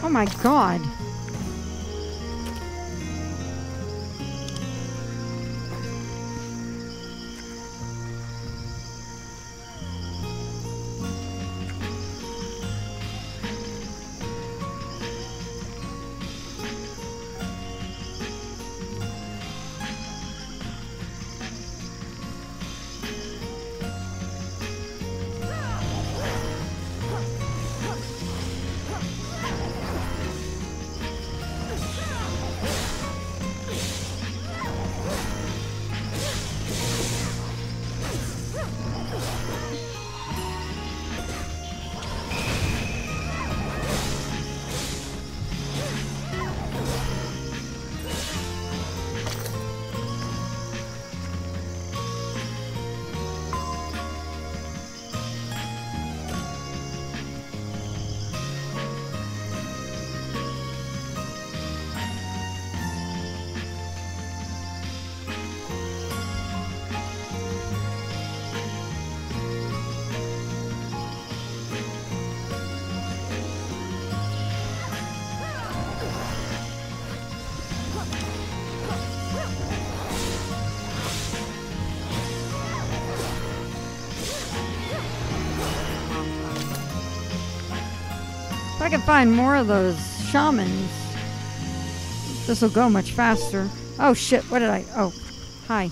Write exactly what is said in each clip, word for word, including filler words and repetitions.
Oh my god. If I can find more of those shamans, this will go much faster. Oh shit, what did I? Oh, hi.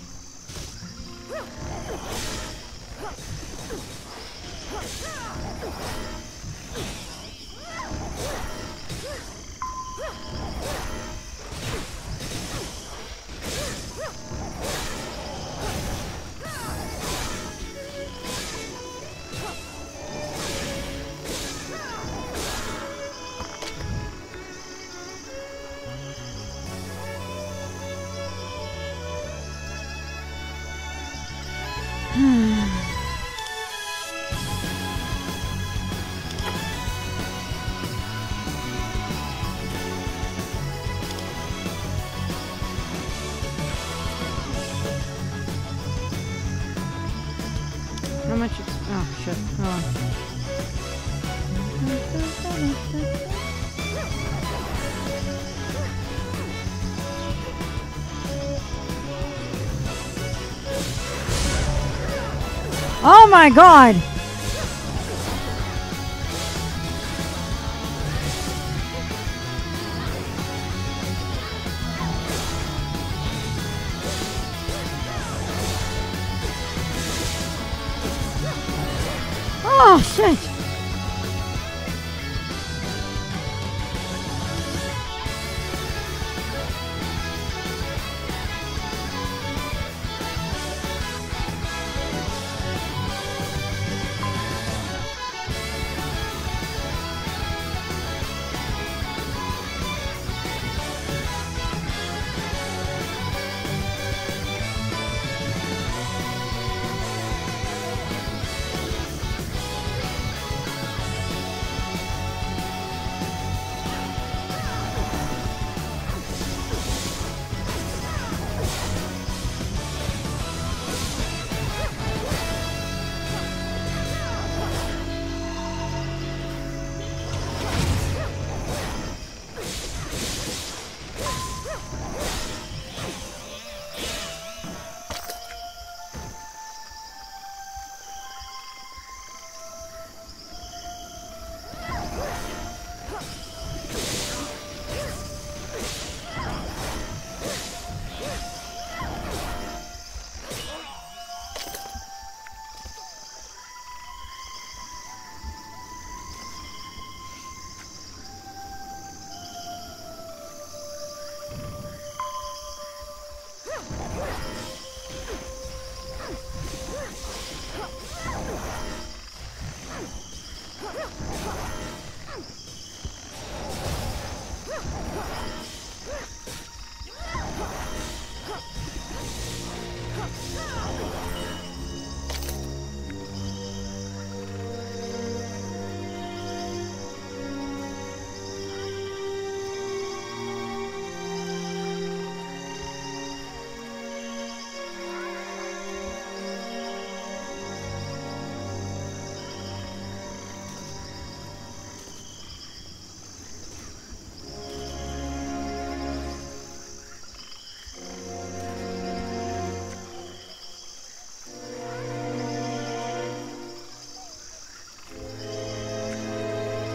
How much? It's, oh shit! Oh. Oh my god! Oh shit!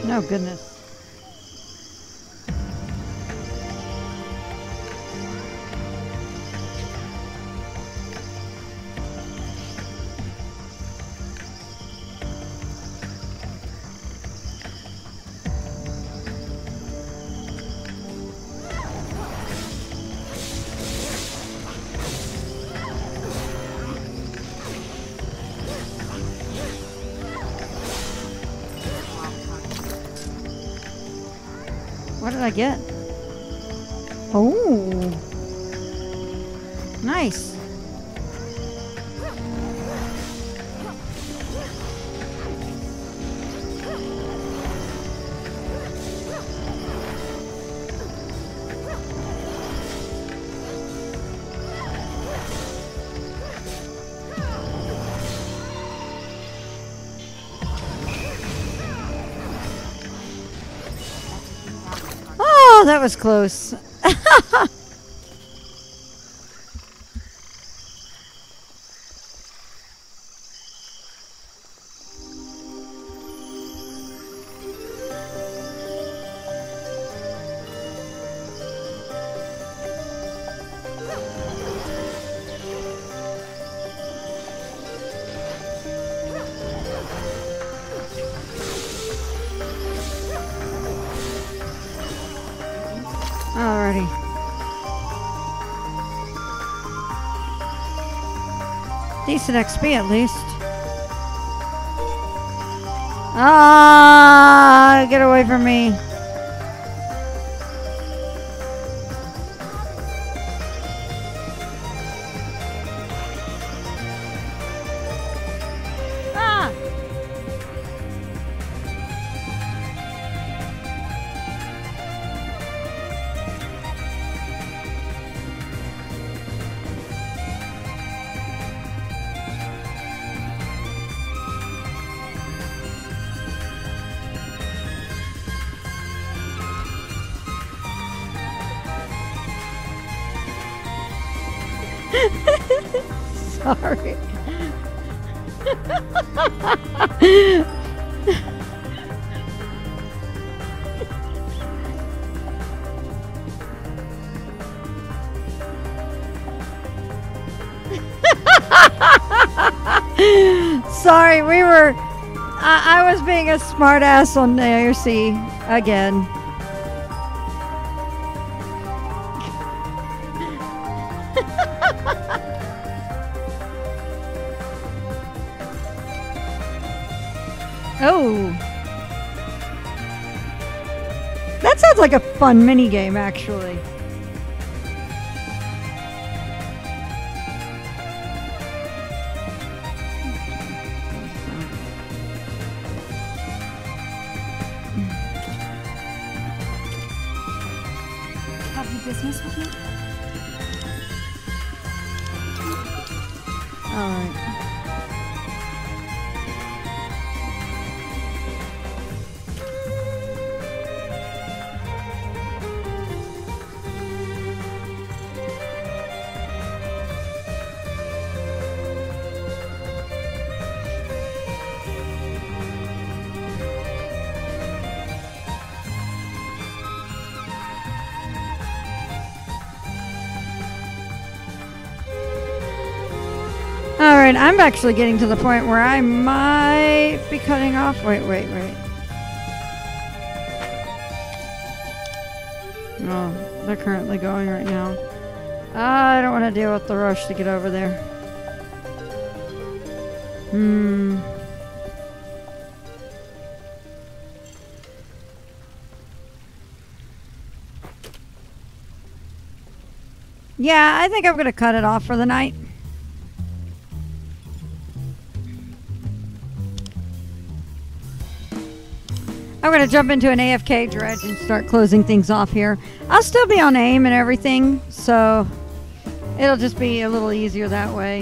No goodness. What did I get? Oh, nice. Oh, that was close. Alrighty. Decent X P at least. Ah, get away from me. Ah! Sorry. Sorry, we were. I, I was being a smartass on the A R C again. Oh. That sounds like a fun mini game, actually. Have you business with me? All right. All right, I'm actually getting to the point where I might be cutting off. Wait, wait, wait. Oh, they're currently going right now. I don't want to deal with the rush to get over there. Hmm. Yeah, I think I'm going to cut it off for the night. I'm going to jump into an A F K dredge and start closing things off here. I'll still be on aim and everything, so it'll just be a little easier that way.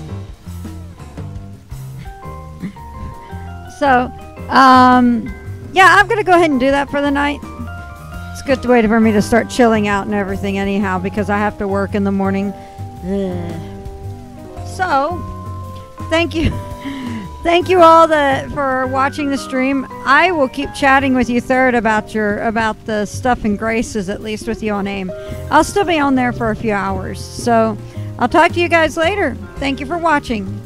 So, um, yeah, I'm gonna go ahead and do that for the night. It's a good way for me to start chilling out and everything anyhow, because I have to work in the morning. Ugh. So, thank you. Thank you all the, for watching the stream. I will keep chatting with you third about your about the stuff and graces, at least with you on AIM. I'll still be on there for a few hours. So I'll talk to you guys later. Thank you for watching.